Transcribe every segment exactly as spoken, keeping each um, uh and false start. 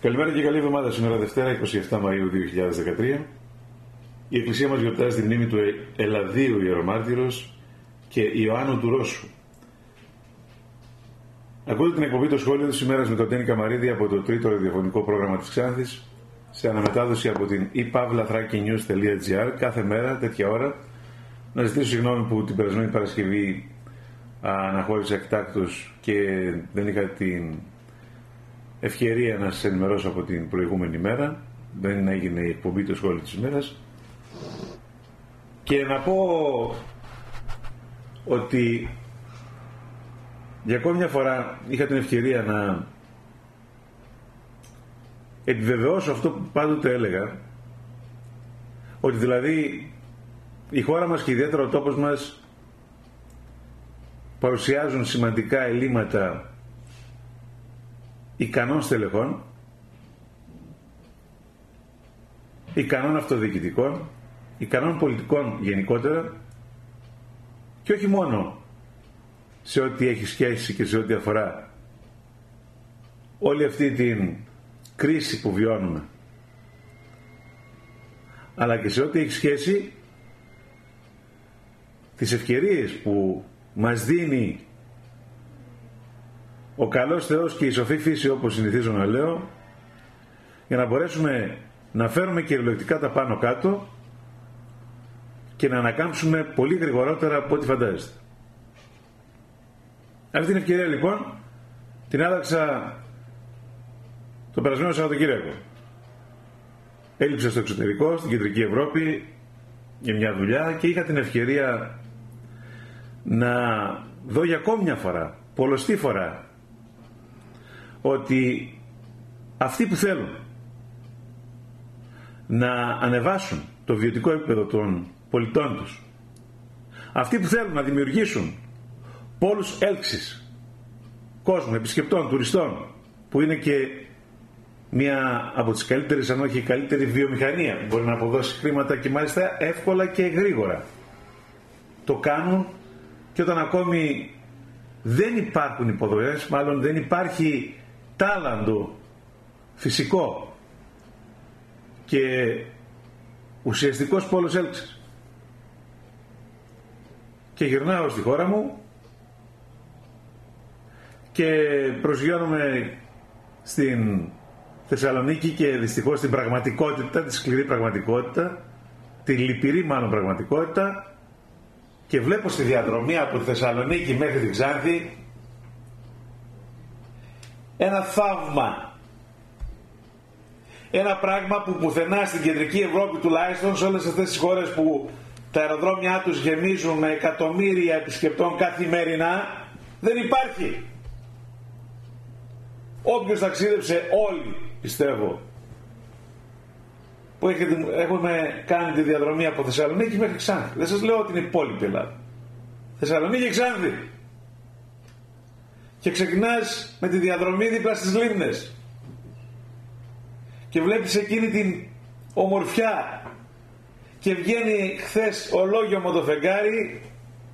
Καλημέρα και καλή εβδομάδα. Σήμερα Δευτέρα, εικοστή εβδόμη Μαΐου δύο χιλιάδες δεκατρία. Η Εκκλησία μας γιορτάζει τη μνήμη του Ελαδίου Ιερομάρτυρος και Ιωάννου του Ρώσου. Ακούτε την εκπομπή «Το Σχόλιο της ημέρας» με τον Τέννη Καμαρίδη από το τρίτο ραδιοφωνικό πρόγραμμα της Ξάνθης, σε αναμετάδοση από την i pavla thraki news τελεία gr κάθε μέρα, τέτοια ώρα. Να ζητήσω συγγνώμη που την περασμένη Παρασκευή αναχώρησα εκτάκτως και δεν είχα την ευκαιρία να σας ενημερώσω από την προηγούμενη μέρα. Δεν έγινε η εκπομπή «Το Σχόλιο της ημέρας». Και να πω ότι για ακόμη μια φορά είχα την ευκαιρία να επιβεβαιώσω αυτό που πάντοτε έλεγα, ότι δηλαδή η χώρα μας και ιδιαίτερα ο τόπος μας παρουσιάζουν σημαντικά ελλείμματα ικανών στελεχών, ικανών αυτοδιοικητικών, ικανών πολιτικών γενικότερα, και όχι μόνο σε ό,τι έχει σχέση και σε ό,τι αφορά όλη αυτή την κρίση που βιώνουμε, αλλά και σε ό,τι έχει σχέση τις ευκαιρίες που μας δίνει ο καλός Θεός και η σοφή φύση, όπως συνηθίζω να λέω, για να μπορέσουμε να φέρουμε κυριολεκτικά τα πάνω κάτω και να ανακάμψουμε πολύ γρηγορότερα από ό,τι φαντάζεστε. Αυτή την ευκαιρία λοιπόν την άλλαξα το περασμένο Σαββατοκύριακο. Έλειψα στο εξωτερικό, στην Κεντρική Ευρώπη, για μια δουλειά, και είχα την ευκαιρία να δω για ακόμη μια φορά, πολλοστή φορά, ότι αυτοί που θέλουν να ανεβάσουν το βιωτικό επίπεδο των πολιτών τους, αυτοί που θέλουν να δημιουργήσουν πόλους έλξης κόσμου, επισκεπτών, τουριστών, που είναι και μία από τις καλύτερες, αν όχι η καλύτερη βιομηχανία, που μπορεί να αποδώσει χρήματα και μάλιστα εύκολα και γρήγορα, το κάνουν και όταν ακόμη δεν υπάρχουν υποδομές, μάλλον δεν υπάρχει τάλαντο φυσικό και ουσιαστικός πόλος έλξης. Και γυρνάω στη χώρα μου και προσγειώνομαι στην Θεσσαλονίκη και δυστυχώς την πραγματικότητα, τη σκληρή πραγματικότητα, τη λυπηρή μάλλον πραγματικότητα, και βλέπω στη διαδρομή από τη Θεσσαλονίκη μέχρι την Ξάνθη ένα θαύμα. Ένα πράγμα που πουθενά στην Κεντρική Ευρώπη, τουλάχιστον σε όλες αυτές τις χώρες που τα αεροδρόμια τους γεμίζουν με εκατομμύρια επισκεπτών καθημερινά, δεν υπάρχει. Όποιος ταξίδεψε, όλοι πιστεύω που έχετε, έχουμε κάνει τη διαδρομή από Θεσσαλονίκη μέχρι Ξάνθη, δεν σας λέω ότι είναι η υπόλοιπη Ελλάδα, Θεσσαλονίκη και Ξάνθη, και ξεκινάς με τη διαδρομή δίπλα στις λίμνες και βλέπεις εκείνη την ομορφιά, και βγαίνει χθες ολόγιομο το φεγγάρι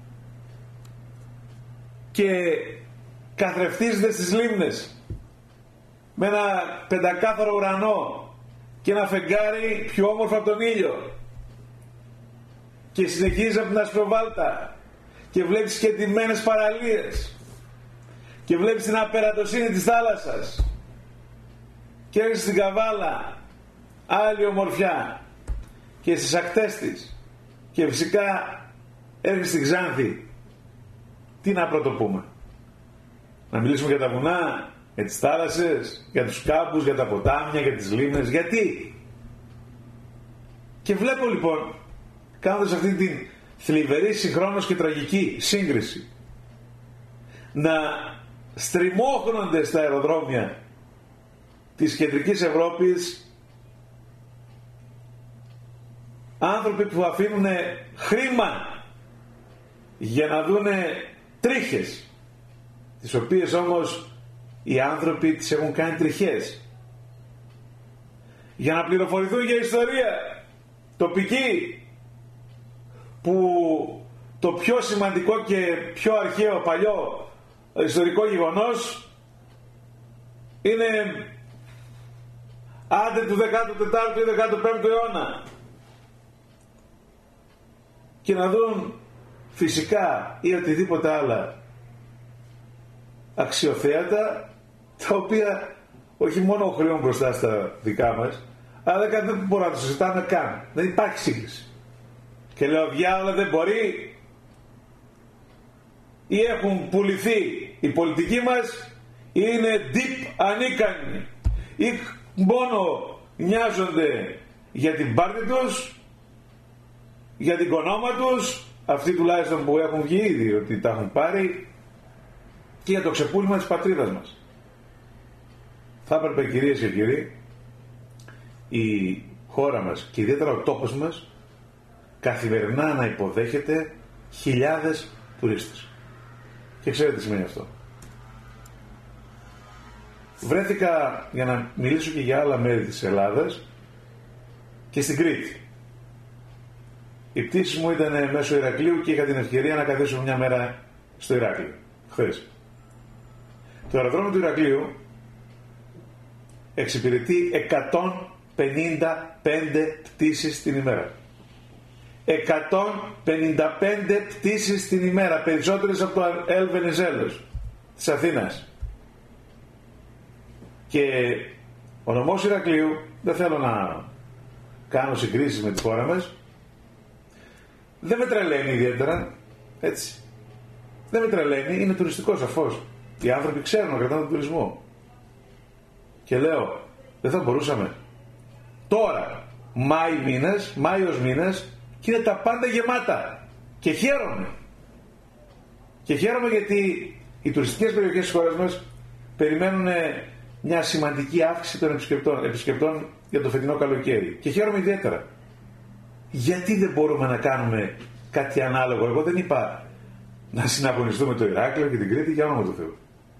και καθρεφτίζεται στις λίμνες με ένα πεντακάθαρο ουρανό και ένα φεγγάρι πιο όμορφο από τον ήλιο, και συνεχίζει από την Ασπροβάλτα και βλέπεις και ντυμένες παραλίες και βλέπεις την απερατοσύνη της θάλασσας και έρχεσαι στην Καβάλα, άλλη ομορφιά, και στις ακτές της, και φυσικά έρχεσαι στην Ξάνθη. Τι να πρωτοπούμε, να μιλήσουμε για τα βουνά, για τις θάλασσες, για τους κάμπους, για τα ποτάμια, για τις λίμνες? Γιατί? Και βλέπω λοιπόν, κάνοντας αυτή την θλιβερή συγχρόνως και τραγική σύγκριση, να στριμώχνονται στα αεροδρόμια της Κεντρικής Ευρώπης άνθρωποι που αφήνουν χρήμα για να δούνε τρίχες, τις οποίες όμως οι άνθρωποι τις έχουν κάνει τριχές, για να πληροφορηθούν για ιστορία τοπική, που το πιο σημαντικό και πιο αρχαίο παλιό ιστορικό γεγονός είναι άντε του δέκατου τετάρτου ή δέκατου πέμπτου αιώνα, και να δουν φυσικά ή οτιδήποτε άλλα αξιοθέατα, τα οποία όχι μόνο χρεώνουν μπροστά στα δικά μας, αλλά δεν μπορούμε να το συζητάμε καν. Δεν υπάρχει σύγκριση. Και λέω, διάολα, δεν μπορεί. Ή έχουν πουληθεί οι πολιτικοί μας, ή είναι deep ανίκανοι, ή μόνο νοιάζονται για την πάρτη τους, για την κονόμα τους, αυτοί τουλάχιστον που έχουν βγει ήδη ότι τα έχουν πάρει, και για το ξεπούλημα της πατρίδας μας. Θα έπρεπε, κυρίες και κύριοι, η χώρα μας και ιδιαίτερα ο τόπος μας καθημερινά να υποδέχεται χιλιάδες τουρίστες. Και ξέρετε τι σημαίνει αυτό. Βρέθηκα για να μιλήσω και για άλλα μέρη της Ελλάδας και στην Κρήτη. Η πτήση μου ήταν μέσω Ηρακλείου και είχα την ευκαιρία να καθίσω μια μέρα στο Ηράκλειο, χθες. Το αεροδρόμιο του Ηρακλείου εξυπηρετεί εκατόν πενήντα πέντε πτήσεις την ημέρα. εκατόν πενήντα πέντε πτήσεις την ημέρα, περισσότερες από το Ελ Βενιζέλος της Αθήνας. Και ο νομός Ηρακλείου, δεν θέλω να κάνω συγκρίσεις με τη χώρα μας, δεν με τρελαίνει ιδιαίτερα, έτσι. Δεν με τρελαίνει, είναι τουριστικό σαφώς. Οι άνθρωποι ξέρουν να κρατάνε τον τουρισμό. Και λέω, δεν θα μπορούσαμε τώρα, Μάη μήνες, Μάιος μήνες, και είναι τα πάντα γεμάτα. Και χαίρομαι. Και χαίρομαι γιατί οι τουριστικές περιοχές της χώρας μας περιμένουν μια σημαντική αύξηση των επισκεπτών, επισκεπτών για το φετινό καλοκαίρι. Και χαίρομαι ιδιαίτερα. Γιατί δεν μπορούμε να κάνουμε κάτι ανάλογο? Εγώ δεν είπα να συναγωνιστούμε το Ηράκλειο και την Κρήτη, για όνομα του Θεού.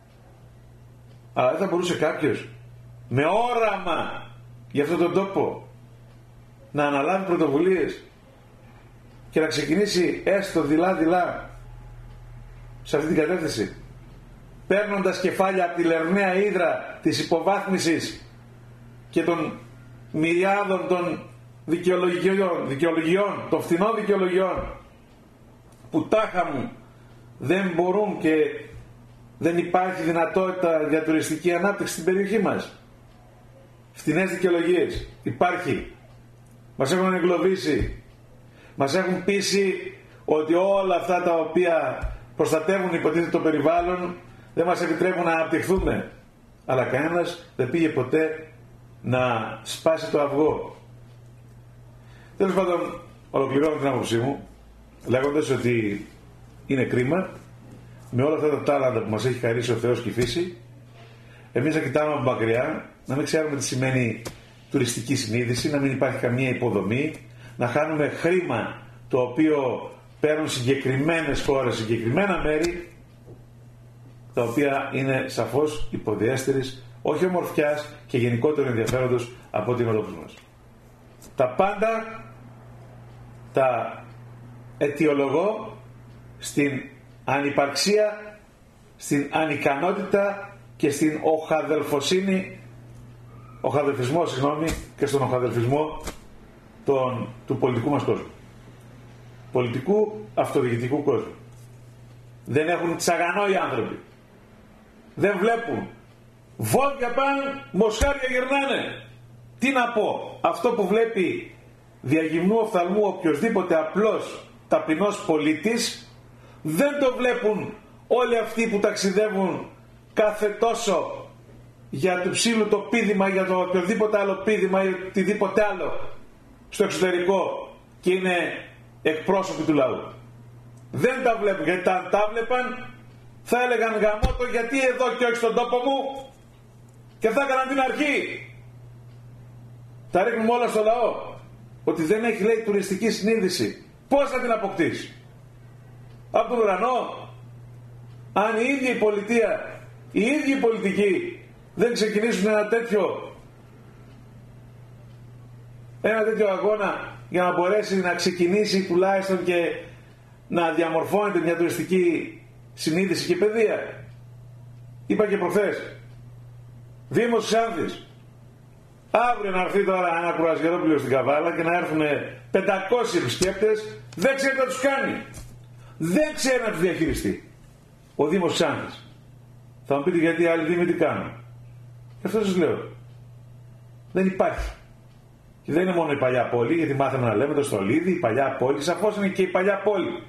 Αλλά δεν θα μπορούσε κάποιος με όραμα για αυτόν τον τόπο να αναλάβει πρωτοβουλίες και να ξεκινήσει έστω δειλά-δειλά σε αυτή την κατεύθυνση, παίρνοντας κεφάλια από τη λερναία ύδρα της υποβάθμισης και των μυριάδων των δικαιολογιών, δικαιολογιών, των φθηνών δικαιολογιών που τάχα μου δεν μπορούν και δεν υπάρχει δυνατότητα για τουριστική ανάπτυξη στην περιοχή μας. Φθηνές δικαιολογίες υπάρχει. Μας έχουν εγκλωβίσει. Μας έχουν πείσει ότι όλα αυτά τα οποία προστατεύουν υποτίθεται το περιβάλλον δεν μας επιτρέπουν να αναπτυχθούμε. Αλλά κανένας δεν πήγε ποτέ να σπάσει το αυγό. Τέλος πάντων, ολοκληρώνω την άποψή μου λέγοντας ότι είναι κρίμα με όλα αυτά τα τάλαντα που μας έχει χαρίσει ο Θεός και η φύση, εμείς να κοιτάμε από μακριά, να μην ξέρουμε τι σημαίνει τουριστική συνείδηση, να μην υπάρχει καμία υποδομή, να χάνουμε χρήμα το οποίο παίρνουν συγκεκριμένες χώρες, συγκεκριμένα μέρη, τα οποία είναι σαφώς υποδιέστερης, όχι ομορφιάς και γενικότερο ενδιαφέροντος από την Ευρώπη μας. Τα πάντα τα αιτιολογώ στην ανυπαρξία, στην ανικανότητα και στην οχαδελφοσύνη, οχαδελφισμό, συγγνώμη, και στον οχαδελφισμό τον, του πολιτικού μας κόσμου. Πολιτικού αυτοδιοικητικού κόσμου. Δεν έχουν τσαγανό οι άνθρωποι. Δεν βλέπουν. Βόδια πάνε, μοσχάρια γυρνάνε. Τι να πω, αυτό που βλέπει διαγυμνού οφθαλμού οποιοσδήποτε απλός ταπεινός πολίτης, δεν το βλέπουν όλοι αυτοί που ταξιδεύουν κάθε τόσο για το ψήλου το πήδημα, για το οποιοδήποτε άλλο πήδημα ή οτιδήποτε άλλο στο εξωτερικό και είναι εκπρόσωποι του λαού. Δεν τα βλέπουν, γιατί αν τα βλέπαν θα έλεγαν γαμώτο, γιατί εδώ και όχι στον τόπο μου, και θα έκαναν την αρχή. Τα ρίχνουμε όλα στο λαό. Ότι δεν έχει, λέει, τουριστική συνείδηση. Πώς θα την αποκτήσει? Από τον ουρανό? Αν η ίδια η πολιτεία, οι ίδιοι οι πολιτικοί δεν ξεκινήσουν ένα τέτοιο ένα τέτοιο αγώνα για να μπορέσει να ξεκινήσει τουλάχιστον και να διαμορφώνεται μια τουριστική συνείδηση και παιδεία. Είπα και προχθές, Δήμος της Ξάνθης, Αύριο να έρθει τώρα ένα Κουρασγερόπουλο στην Καβάλα και να έρθουν πεντακόσιοι επισκέπτες, δεν ξέρει να τους κάνει. Δεν ξέρει να τους διαχειριστεί. Ο Δήμος Ξάνθης. Θα μου πείτε γιατί οι άλλοι Δήμοι τι κάνουν. Γι' αυτό σας λέω. Δεν υπάρχει. Και δεν είναι μόνο η παλιά πόλη, γιατί μάθαμε να λέμε το Στολίδι, η παλιά πόλη, σαφώς είναι και η παλιά πόλη.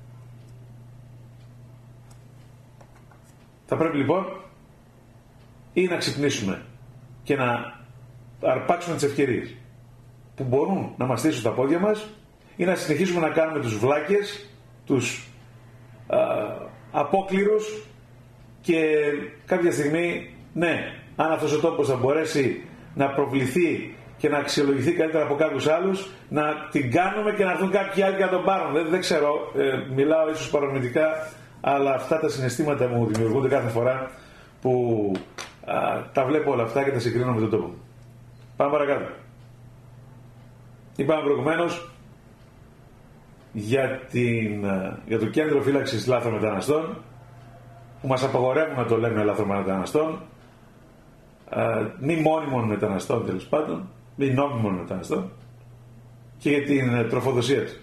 Θα πρέπει λοιπόν ή να ξυπνήσουμε και να αρπάξουμε τις ευκαιρίες που μπορούν να μας στήσουν τα πόδια μας, ή να συνεχίσουμε να κάνουμε τους βλάκες, τους α, απόκληρους, και κάποια στιγμή, ναι, αν αυτός ο τόπος θα μπορέσει να προβληθεί και να αξιολογηθεί καλύτερα από κάποιους άλλους, να την κάνουμε και να έρθουν κάποιοι άλλοι και να τον πάρουν. Δεν, δεν ξέρω, ε, μιλάω ίσως παρορμητικά, αλλά αυτά τα συναισθήματα μου δημιουργούνται κάθε φορά που α, τα βλέπω όλα αυτά και τα συγκρίνω με τον τόπο. Πάμε παρακάτω. Είπαμε προηγουμένως για, την, για το κέντρο φύλαξης λάθρομεταναστών, που μας απαγορεύουν να το λέμε λάθρομεταναστών, μη μόνιμων μεταναστών τέλος πάντων, μη νόμιμων μεταναστών, και για την τροφοδοσία του,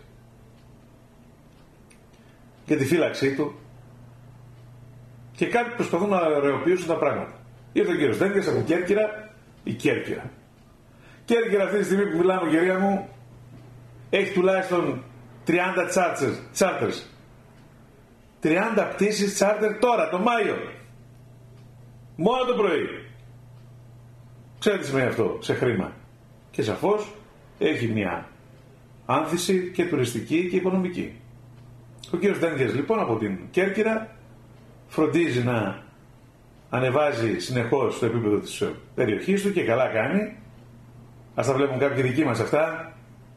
για τη φύλαξή του, και κάποιοι προσπαθούν να ρεοποιήσουν τα πράγματα. Ήρθε ο κύριος Δένδιας από Κέρκυρα, η Κέρκυρα. Κέρκυρα αυτή τη στιγμή που μιλάμε, κυρία μου, έχει τουλάχιστον τριάντα τσάρτερς. τριάντα πτήσεις τσάρτερ τώρα, το Μάιο. Μόνο το πρωί. Ξέρετε τι σημαίνει αυτό σε χρήμα. Και σαφώς έχει μια άνθηση και τουριστική και οικονομική. Ο κύριος Δένδιας λοιπόν από την Κέρκυρα φροντίζει να ανεβάζει συνεχώς το επίπεδο της περιοχής του, και καλά κάνει. Ας τα βλέπουν κάποιοι δικοί μας αυτά.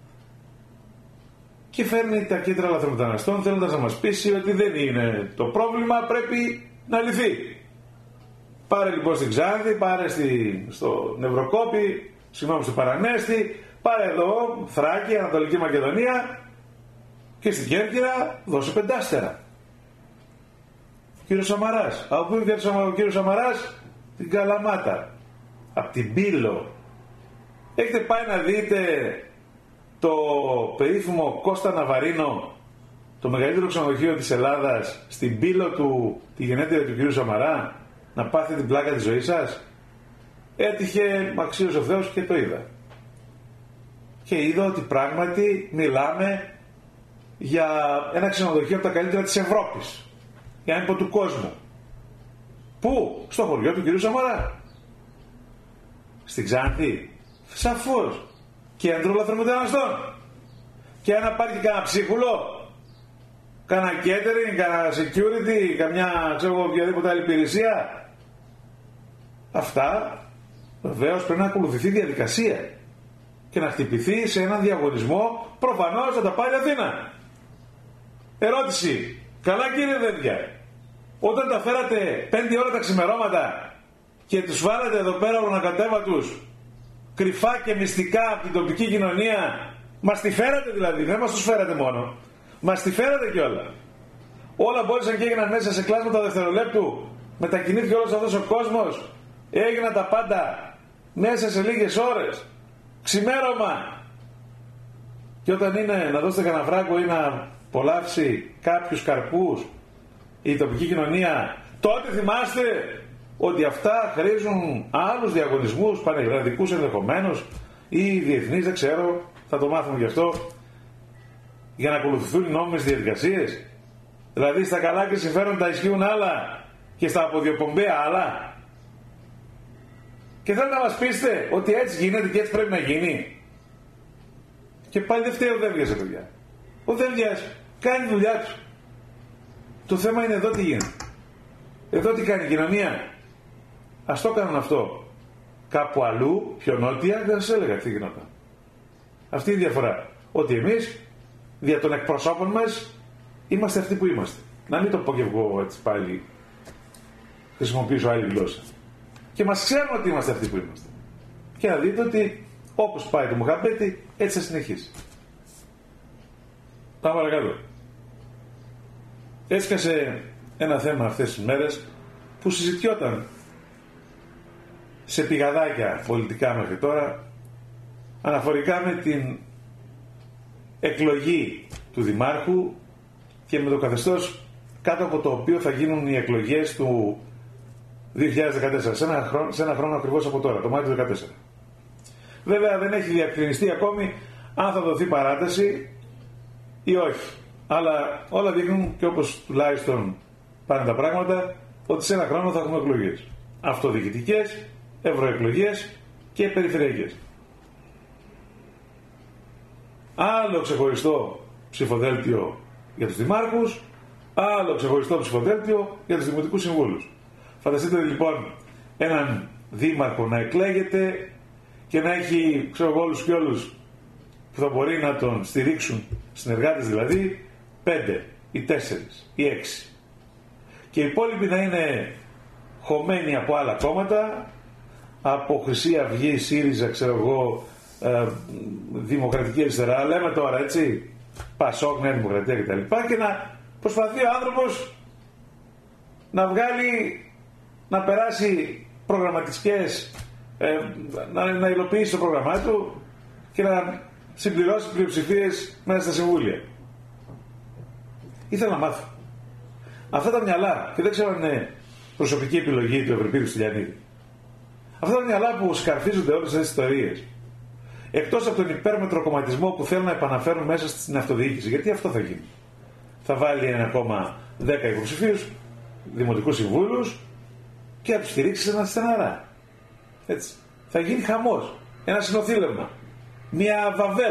Και φέρνει τα κέντρα λαθρομεταναστών, θέλοντας να μας πείσει ότι δεν είναι το πρόβλημα, πρέπει να λυθεί. Πάρε λοιπόν στην Ξάνθη, πάρε στη, στο Νευροκόπη, συγγνώμη, στο Παρανέστη, πάρε εδώ, Θράκη, Ανατολική Μακεδονία, και στην Κέρκυρα δώσε πεντάστερα. Ο κύριος Σαμαράς. Από πού είναι ο κύριος Σαμαράς? Την Καλαμάτα. Από την Πύλο. Έχετε πάει να δείτε το περίφημο Κώστα Ναβαρίνο, το μεγαλύτερο ξενοδοχείο της Ελλάδας, στην Πύλο του, τη γενέτειρα του κύριου Σαμαρά, να πάθετε την πλάκα της ζωής σας? Έτυχε αξίως ο Θεός και το είδα. Και είδα ότι πράγματι μιλάμε για ένα ξενοδοχείο από τα καλύτερα της Ευρώπης, για να μην πω του κόσμου. Πού? Στο χωριό του κυρίου Σαμαρά. Στην Ξάνθη. Σαφώς. Κέντρο λαθρομεταναστών. Και αν υπάρχει κανένα ψίχουλο, κανένα catering, κανένα security, καμιά, ξέρω, οποιαδήποτε άλλη υπηρεσία, αυτά βεβαίως πρέπει να ακολουθηθεί διαδικασία και να χτυπηθεί σε έναν διαγωνισμό, προφανώς θα τα πάει η Αθήνα. Ερώτηση. Καλά κύριε Δένδια, όταν τα φέρατε πέντε ώρα τα ξημερώματα και τους βάλατε εδώ πέρα ορνακατέβατους, κρυφά και μυστικά από την τοπική κοινωνία, μας τη φέρατε δηλαδή, δεν μας τους φέρατε μόνο, μας τη φέρατε κιόλα. Όλα μπόρεσαν και έγιναν μέσα σε κλάσματα δευτερολέπτου, μετακινήθηκε όλος αυτός ο κόσμος, έγιναν τα πάντα μέσα σε λίγες ώρες, ξημέρωμα. Και όταν είναι να δώσετε κανένα φράγκο ή να απολαύσει κάποιους καρπούς η τοπική κοινωνία, τότε θυμάστε ότι αυτά χρήζουν άλλους διαγωνισμούς, πανελλαδικούς ενδεχομένως ή διεθνείς, δεν ξέρω, θα το μάθουμε γι' αυτό, για να ακολουθηθούν οι νόμιμες διαδικασίες. Δηλαδή στα καλά και συμφέροντα ισχύουν άλλα και στα αποδιοπομπαία άλλα. Και θέλετε να μας πείστε ότι έτσι γίνεται και έτσι πρέπει να γίνει. Και πάλι δεν φταίει ο Δένδιας, παιδιά. Ο Δένδιας κάνει τη δουλειά του. Το θέμα είναι εδώ τι γίνεται. Εδώ τι κάνει η κοινωνία. Ας το κάνουν αυτό. Κάπου αλλού, πιο νότια, δεν σας έλεγα τι γινόταν. Αυτή είναι η διαφορά. Ότι εμείς, δια των εκπροσώπων μας, είμαστε αυτοί που είμαστε. Να μην το πω και εγώ έτσι πάλι, χρησιμοποιήσω άλλη γλώσσα. Και μας ξέρουν ότι είμαστε αυτοί που είμαστε. Και να δείτε ότι όπως πάει το Μουχαμπέτη, έτσι θα συνεχίσει. Πάμε παρακάτω. Έσκασε ένα θέμα αυτές τις μέρες που συζητιόταν σε πηγαδάκια πολιτικά μέχρι τώρα, αναφορικά με την εκλογή του Δημάρχου και με το καθεστώς κάτω από το οποίο θα γίνουν οι εκλογές του δύο χιλιάδες δεκατέσσερα, σε ένα χρόνο, σε ένα χρόνο ακριβώς από τώρα, το Μάρτιο δεκατέσσερα. Βέβαια δεν έχει διευκρινιστεί ακόμη αν θα δοθεί παράταση ή όχι. Αλλά όλα δείχνουν, και όπως τουλάχιστον πάνε τα πράγματα, ότι σε ένα χρόνο θα έχουμε εκλογές. Αυτοδιοικητικές, ευρωεκλογές και περιφερειακές. Άλλο ξεχωριστό ψηφοδέλτιο για τους δημάρχους, άλλο ξεχωριστό ψηφοδέλτιο για τους δημοτικούς συμβούλους. Φανταστείτε λοιπόν έναν δήμαρχο να εκλέγεται και να έχει, ξέρω εγώ, όλους και όλους που θα μπορεί να τον στηρίξουν, συνεργάτες δηλαδή, πέντε ή τέσσερις ή έξι. Και οι υπόλοιποι να είναι χωμένοι από άλλα κόμματα, από Χρυσή Αυγή, ΣΥΡΙΖΑ, ξέρω εγώ, ε, Δημοκρατική Αριστερά, λέμε τώρα έτσι, Πασόκ, Νέα Δημοκρατία κτλ. Και να προσπαθεί ο άνθρωπος να βγάλει, να περάσει προγραμματικές, ε, να, να υλοποιήσει το πρόγραμμά του και να συμπληρώσει πλειοψηφίες μέσα στα συμβούλια. Ήθελα να μάθω. Αυτά τα μυαλά, και δεν ξέρω αν είναι προσωπική επιλογή του Ευρυπίδου Στυλιανίδη, αυτά τα μυαλά που σκαρφίζονται όλες αυτές τις ιστορίες, εκτός από τον υπέρμετρο κομματισμό που θέλουν να επαναφέρουν μέσα στην αυτοδιοίκηση, γιατί αυτό θα γίνει. Θα βάλει ένα κόμμα δέκα υποψηφίους, δημοτικούς συμβούλους και θα τους στηρίξει ένα στεναρά. Έτσι. Θα γίνει χαμός, ένα συνοθήλευμα, μια βαβέλ.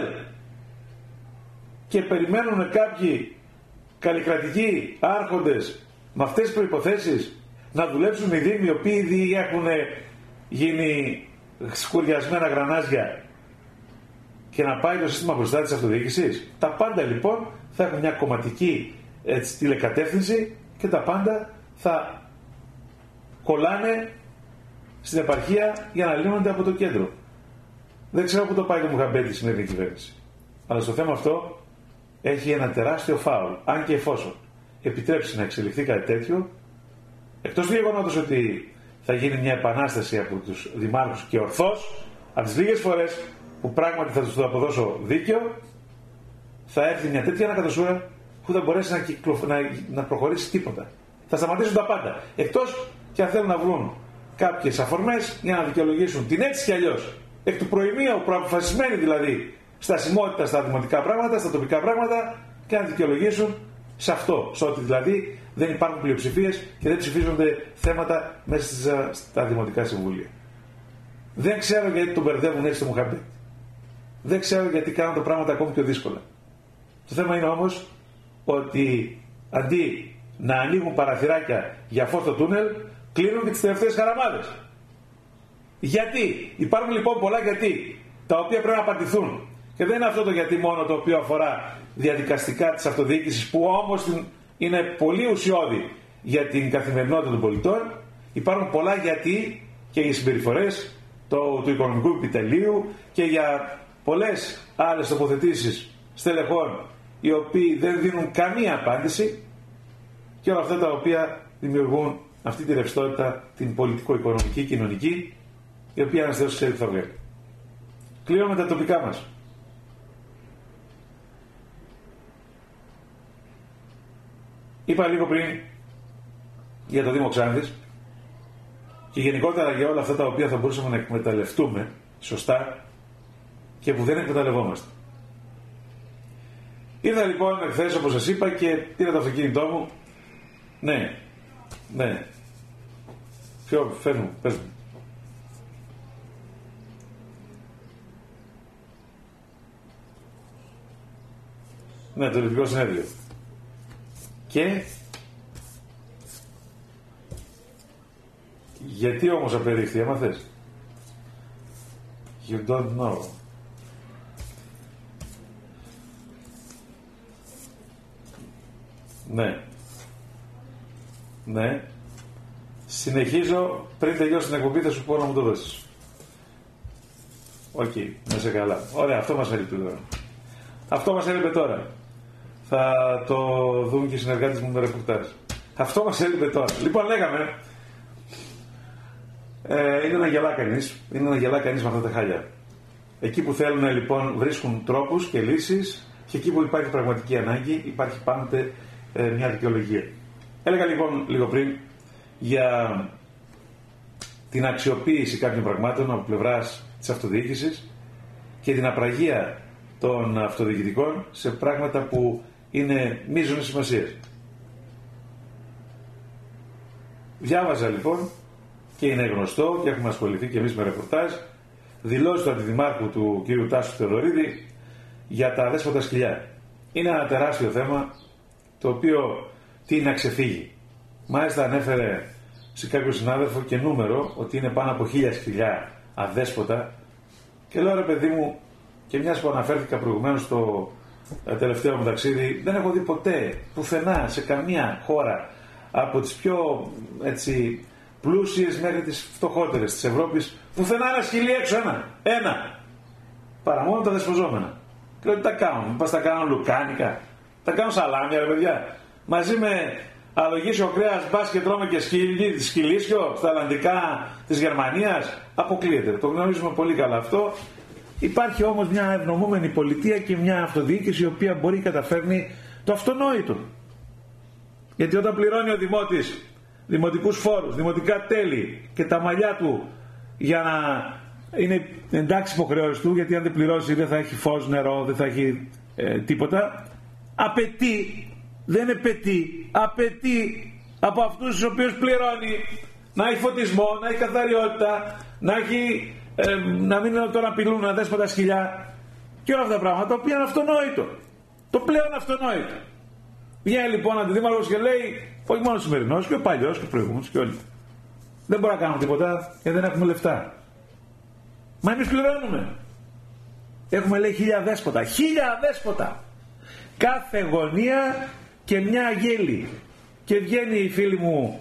Και περιμένουν κάποιοι καλλικρατικοί άρχοντες με αυτές τις προϋποθέσεις να δουλέψουν οι δήμοι, οι οποίοι ήδη έχουν γίνει σκουριασμένα γρανάζια, και να πάει το σύστημα μπροστά της αυτοδιοίκησης. Τα πάντα λοιπόν θα έχουν μια κομματική, έτσι, τηλεκατεύθυνση και τα πάντα θα κολλάνε στην επαρχία για να λύνονται από το κέντρο. Δεν ξέρω πού το πάει το Μουχαμπέτη η σημερινή κυβέρνηση. Αλλά στο θέμα αυτό έχει ένα τεράστιο φάουλ. Αν και εφόσον επιτρέψει να εξελιχθεί κάτι τέτοιο, εκτός του γεγονότος ότι θα γίνει μια επανάσταση από τους δημάρχους και ορθώς, από τις λίγες φορές που πράγματι θα τους το αποδώσω δίκαιο, θα έρθει μια τέτοια ανακατοσούρα που δεν μπορέσει να, κυκλο... να... να προχωρήσει τίποτα. Θα σταματήσουν τα πάντα. Εκτός και αν θέλουν να βρουν κάποιες αφορμές για να δικαιολογήσουν την έτσι κι αλλιώς, εκ του προημίου, προαποφασισμένη δηλαδή, στασιμότητα στα δημοτικά πράγματα, στα τοπικά πράγματα, και να δικαιολογήσουν σε αυτό. Σε ότι δηλαδή δεν υπάρχουν πλειοψηφίες και δεν ψηφίζονται θέματα μέσα στα δημοτικά συμβούλια. Δεν ξέρω γιατί τον μπερδεύουν έτσι το Μουχαμπέτη. Δεν ξέρω γιατί κάνουν τα πράγματα ακόμη πιο δύσκολα. Το θέμα είναι όμως ότι αντί να ανοίγουν παραθυράκια για φως στο τούνελ, κλείνουν και τις τελευταίες χαραμάδες. Γιατί? Υπάρχουν λοιπόν πολλά γιατί, τα οποία πρέπει να απαντηθούν. Και δεν είναι αυτό το γιατί μόνο το οποίο αφορά διαδικαστικά της αυτοδιοίκησης, που όμως είναι πολύ ουσιώδη για την καθημερινότητα των πολιτών. Υπάρχουν πολλά γιατί και για συμπεριφορές του, του οικονομικού επιτελείου και για πολλές άλλες τοποθετήσεις στελεχών, οι οποίοι δεν δίνουν καμία απάντηση, και όλα αυτά τα οποία δημιουργούν αυτή τη ρευστότητα, την πολιτικο-οικονομική, κοινωνική, η οποία ένας Θεός ξέρει τι θα βγάλει. Κλείνω με τα τοπικά μας. Είπα λίγο πριν για το Δήμο Ξάνθης και γενικότερα για όλα αυτά τα οποία θα μπορούσαμε να εκμεταλλευτούμε σωστά και που δεν εκμεταλλευόμαστε. Ήρθα λοιπόν εχθές, όπως σας είπα, και πήρα το αυτοκίνητό μου. Ναι, ναι. Ποιο, φέρνω, πες μου. Ναι, το Ελληνικό Συνέδριο. Και γιατί όμως απερίφθη, έμαθες? You don't know. Ναι. Ναι. Συνεχίζω, πριν τελειώσει την εκπομπή θα σου πω να μου το δώσεις. Οκ, okay, να είσαι καλά. Ωραία, αυτό μας έλειπε τώρα. Αυτό μας έλειπε τώρα. Θα το δουν και οι συνεργάτες μου με ρεπορτάζ. Αυτό μας έλειπε τώρα. Λοιπόν, λέγαμε, ε, είναι να γελά κανείς, είναι να γελά κανείς με αυτά τα χάλια. Εκεί που θέλουν λοιπόν βρίσκουν τρόπους και λύσεις και εκεί που υπάρχει πραγματική ανάγκη υπάρχει πάντοτε ε, μια δικαιολογία. Έλεγα λοιπόν λίγο πριν για την αξιοποίηση κάποιων πραγμάτων από πλευράς της αυτοδιοίκησης και την απραγία των αυτοδιοικητικών σε πράγματα που είναι μείζωνες σημασίας. Διάβαζα λοιπόν και είναι γνωστό και έχουμε ασχοληθεί και εμείς με ρεπορτάζ δηλώσεις του αντιδημάρχου του κ. Τάσου Θεοδωρίδη για τα αδέσποτα σκυλιά. Είναι ένα τεράστιο θέμα το οποίο τι να ξεφύγει. Μάλιστα ανέφερε σε κάποιο συνάδελφο και νούμερο ότι είναι πάνω από χίλια σκυλιά αδέσποτα και λέω ρε παιδί μου, και μιας που αναφέρθηκα προηγουμένως στο τελευταίο μου ταξίδι, δεν έχω δει ποτέ πουθενά σε καμία χώρα από τις πιο έτσι πλούσιες μέχρι τις φτωχότερες της Ευρώπης πουθενά ένα σκυλί έξω, ένα, ένα παρά μόνο τα δεσποζόμενα. Και λέω τι τα κάνουν, μήπως τα κάνουν λουκάνικα, τα κάνουν σαλάμια ρε παιδιά, μαζί με αλογίσιο κρέας, μπας και τρώμε και σκυλί, σκυλίσιο στα αλλαντικά της Γερμανίας. Αποκλείεται, το γνωρίζουμε πολύ καλά αυτό. Υπάρχει όμως μια ευνομούμενη πολιτεία και μια αυτοδιοίκηση η οποία μπορεί να καταφέρνει το αυτονόητο. Γιατί όταν πληρώνει ο δημότης δημοτικούς φόρους, δημοτικά τέλη και τα μαλλιά του για να είναι εντάξει υποχρεώσεις του, γιατί αν δεν πληρώσει δεν θα έχει φως, νερό, δεν θα έχει ε, τίποτα, απαιτεί, δεν επαιτεί, απαιτεί από αυτούς τους οποίους πληρώνει να έχει φωτισμό, να έχει καθαριότητα, να έχει ε, να μην είναι τώρα απειλούν να δέσποτα σκυλιά και όλα αυτά τα πράγματα, τα οποία είναι αυτονόητο. Το πλέον αυτονόητο. Βγαίνει λοιπόν αντιδήμαρχος και λέει, όχι μόνο ο σημερινός, και ο παλιός και ο προηγούμενος και όλοι. Δεν μπορούμε να κάνουμε τίποτα γιατί δεν έχουμε λεφτά. Μα εμείς πληρώνουμε. Έχουμε λέει χίλια δέσποτα. Χίλια δέσποτα. Κάθε γωνία και μια αγέλη. Και βγαίνει η φίλη μου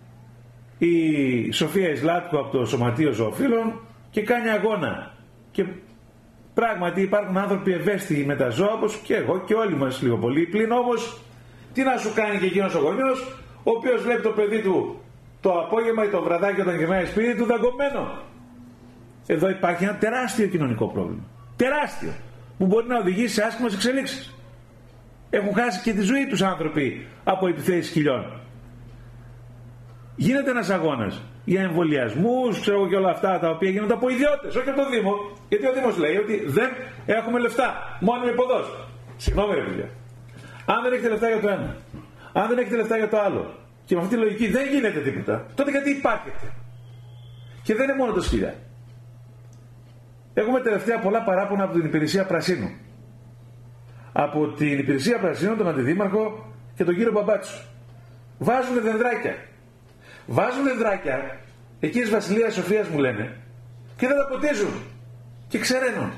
η Σοφία Ισλάτκου από το Σωματείο Ζωοφύλων και κάνει αγώνα. Και πράγματι υπάρχουν άνθρωποι ευαίσθητοι με τα ζώα, όπως και εγώ και όλοι μας λίγο πολύ. Πλην όμως, τι να σου κάνει και εκείνος ο γονιός, ο οποίος βλέπει το παιδί του το απόγευμα ή το βραδάκι όταν γυρνάει σπίτι του δαγκωμένο. Εδώ υπάρχει ένα τεράστιο κοινωνικό πρόβλημα. Τεράστιο. Που μπορεί να οδηγήσει σε άσχημες εξελίξεις. Έχουν χάσει και τη ζωή τους άνθρωποι από επιθέσεις σκυλιών. Γίνεται ένας αγώνας για εμβολιασμούς, ξέρω εγώ και όλα αυτά τα οποία γίνονται από ιδιώτες, όχι από το Δήμο. Γιατί ο Δήμος λέει ότι δεν έχουμε λεφτά. Μόνιμη υποδόση. Συγγνώμη ρε παιδιά. Αν δεν έχετε λεφτά για το ένα, αν δεν έχετε λεφτά για το άλλο, και με αυτή τη λογική δεν γίνεται τίποτα, τότε γιατί υπάρχετε? Και δεν είναι μόνο το σκυλιά. Έχουμε τελευταία πολλά παράπονα από την υπηρεσία Πρασίνου. Από την υπηρεσία Πρασίνου, τον αντιδήμαρχο και τον κύριο Μπαμπάτσου. Βάζουν δενδράκια. Βάζουν δενδράκια, εκεί της Βασιλείας Σοφίας μου λένε, και δεν τα ποτίζουν. Και ξεραίνουν.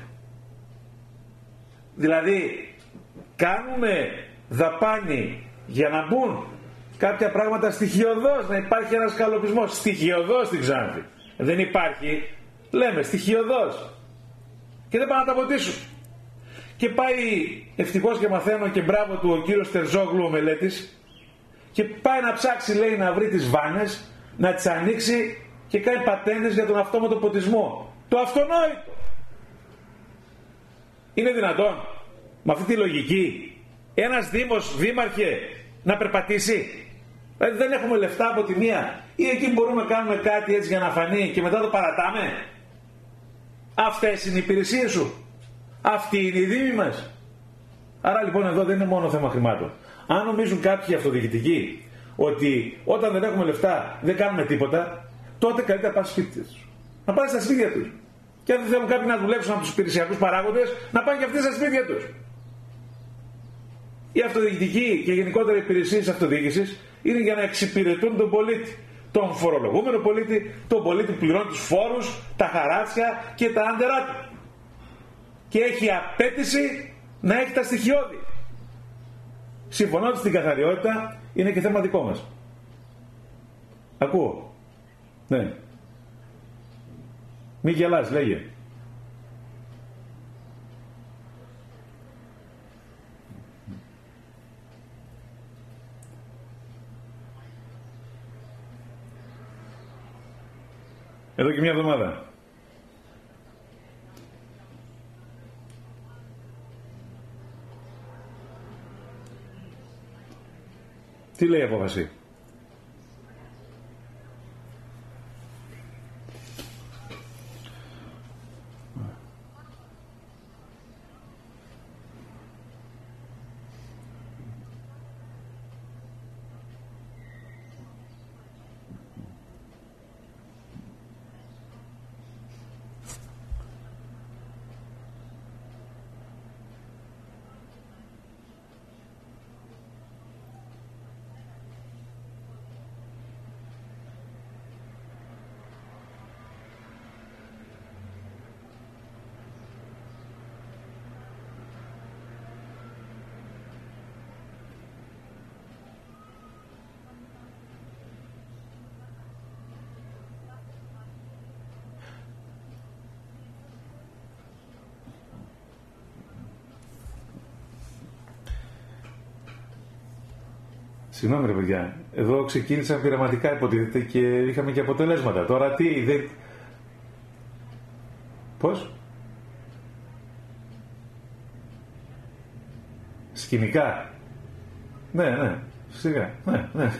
Δηλαδή, κάνουμε δαπάνη για να μπουν κάποια πράγματα στοιχειωδώς, να υπάρχει ένας σκαλοπισμός. Στοιχειωδώς στην Ξάνθη. Δεν υπάρχει, λέμε στοιχειωδώς. Και δεν πάνε να τα ποτίσουν. Και πάει ευτυχώς και μαθαίνω και μπράβο του ο κύριος Τερζόγλου ο μελέτης, και πάει να ψάξει λέει να βρει τις βάνες, να τις ανοίξει και κάνει πατέντες για τον αυτόματο ποτισμό. Το αυτονόητο. Είναι δυνατόν με αυτή τη λογική ένας δήμος, δήμαρχε, να περπατήσει? Δηλαδή δεν έχουμε λεφτά από τη μία, ή εκεί μπορούμε να κάνουμε κάτι έτσι για να φανεί και μετά το παρατάμε? Αυτές είναι οι υπηρεσίες σου. Αυτή είναι η δήμη μας. Άρα λοιπόν εδώ δεν είναι μόνο θέμα χρημάτων. Αν νομίζουν κάποιοι αυτοδιοικητικοί ότι όταν δεν έχουμε λεφτά δεν κάνουμε τίποτα, τότε καλύτερα πάνε στα σπίτια τους. Να πάνε στα σπίτια τους. Και αν δεν θέλουν κάποιοι να δουλέψουν από τους υπηρεσιακούς παράγοντες, να πάνε και αυτοί στα σπίτια τους. Οι αυτοδιοικητικοί και γενικότερα οι υπηρεσίες της αυτοδιοίκησης είναι για να εξυπηρετούν τον πολίτη. Τον φορολογούμενο πολίτη, τον πολίτη που πληρώνει τους φόρους, τα χαράτσια και τα άντερά του. Και έχει απέτηση να έχει τα στοιχειώδη. Συμφωνώ ότι στην καθαριότητα είναι και θέμα δικό μας. Ακούω. Ναι. Μη γελάς, λέγε. Εδώ και μια εβδομάδα. Τι λέει η απόφαση? Συγγνώμη ρε παιδιά, εδώ ξεκίνησαν πειραματικά υποτίθεται και είχαμε και αποτελέσματα. Τώρα τι, δεν... Πώς? Σκηνικά. Ναι, ναι, σιγά, ναι, ναι.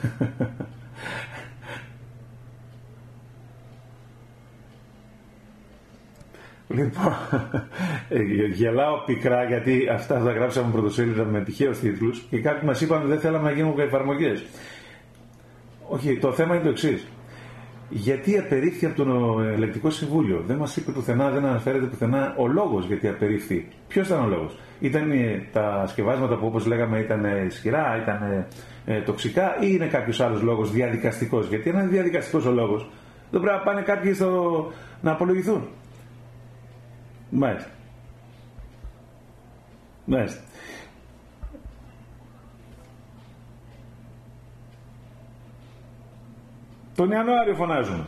Λοιπόν, γελάω πικρά γιατί αυτά τα γράψαμε πρωτοσέλιδα με τυχαίους τίτλους και κάποιοι μας είπαν ότι δεν θέλαμε να γίνουν εφαρμογές. Όχι, το θέμα είναι το εξής. Γιατί απερίφθη από το Ελεκτικό Συμβούλιο? Δεν μας είπε πουθενά, δεν αναφέρεται πουθενά ο λόγος γιατί απερίφθη. Ποιος ήταν ο λόγος? Ήταν τα σκευάσματα που όπως λέγαμε ήταν ισχυρά, ήταν ε, τοξικά ή είναι κάποιος άλλος λόγος διαδικαστικός? Γιατί αν είναι διαδικαστικός ο λόγος, δεν πρέπει να πάνε κάποιοι στο... να απολογηθούν. Μάλιστα. Μάλιστα. Τον Ιανουάριο φωνάζουμε.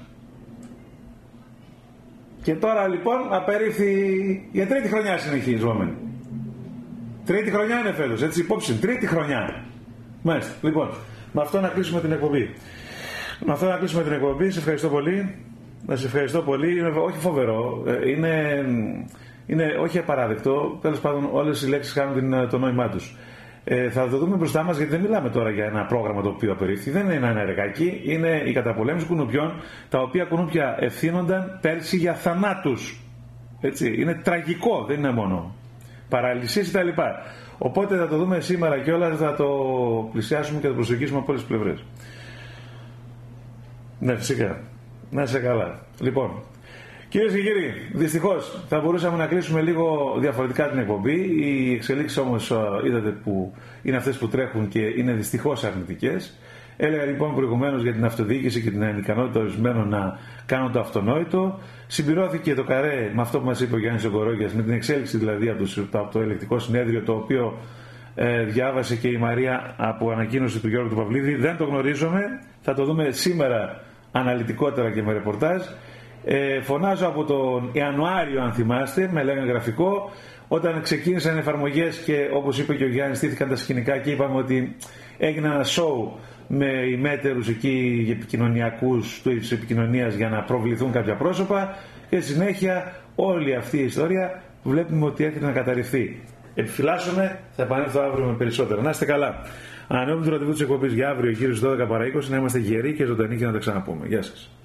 Και τώρα λοιπόν απερίφθη για τρίτη χρονιά συνεχιζόμενη. Τρίτη χρονιά είναι φέτος, έτσι υπόψη, τρίτη χρονιά. Μάλιστα. Λοιπόν, με αυτό να κλείσουμε την εκπομπή. Με αυτό να κλείσουμε την εκπομπή. Σε ευχαριστώ πολύ. Να σε ευχαριστώ πολύ. Είναι όχι φοβερό. Είναι, είναι όχι απαράδεκτο. Τέλος πάντων, όλες οι λέξεις κάνουν την, το νόημά τους. Ε, θα το δούμε μπροστά μας γιατί δεν μιλάμε τώρα για ένα πρόγραμμα το οποίο απερίφθη. Δεν είναι ένα εργάκι. Είναι η καταπολέμηση κουνουπιών, τα οποία κουνούπια ευθύνονταν πέρσι για θανάτους. Έτσι. Είναι τραγικό, δεν είναι μόνο. Παραλυσίες κτλ. Οπότε θα το δούμε σήμερα και όλα θα το πλησιάσουμε και θα το προσεγγίσουμε από όλες τις πλευρές. Ναι, φυσικά. Να είσαι καλά. Λοιπόν, κυρίες και κύριοι, δυστυχώς θα μπορούσαμε να κλείσουμε λίγο διαφορετικά την εκπομπή. Οι εξελίξεις όμως είδατε που είναι αυτές που τρέχουν και είναι δυστυχώς αρνητικές. Έλεγα λοιπόν προηγουμένως για την αυτοδιοίκηση και την ανικανότητα ορισμένων να κάνουν το αυτονόητο. Συμπληρώθηκε το καρέ με αυτό που μας είπε ο Γιάννης Ογκορόγιας, με την εξέλιξη δηλαδή από το, από το ελεκτικό συνέδριο, το οποίο ε, διάβασε και η Μαρία από ανακοίνωση του Γιώργου του Παυλίδη. Δεν το γνωρίζουμε. Θα το δούμε σήμερα αναλυτικότερα και με ρεπορτάζ. Ε, φωνάζω από τον Ιανουάριο, αν θυμάστε, με λέγανε γραφικό, όταν ξεκίνησαν εφαρμογές και όπως είπε και ο Γιάννης, στήθηκαν τα σκηνικά και είπαμε ότι έγινε ένα show με ημέτερους εκεί επικοινωνιακούς της επικοινωνίας για να προβληθούν κάποια πρόσωπα και στη συνέχεια όλη αυτή η ιστορία βλέπουμε ότι έρχεται να καταρριφθεί. Επιφυλάσσομαι, θα επανέλθω αύριο με περισσότερα. Να είστε καλά. Ανανεώνουμε το ραντεβού της εκπομπής για αύριο γύρω στις δώδεκα παρά είκοσι, να είμαστε γεροί και ζωντανοί και να τα ξαναπούμε. Γεια σας.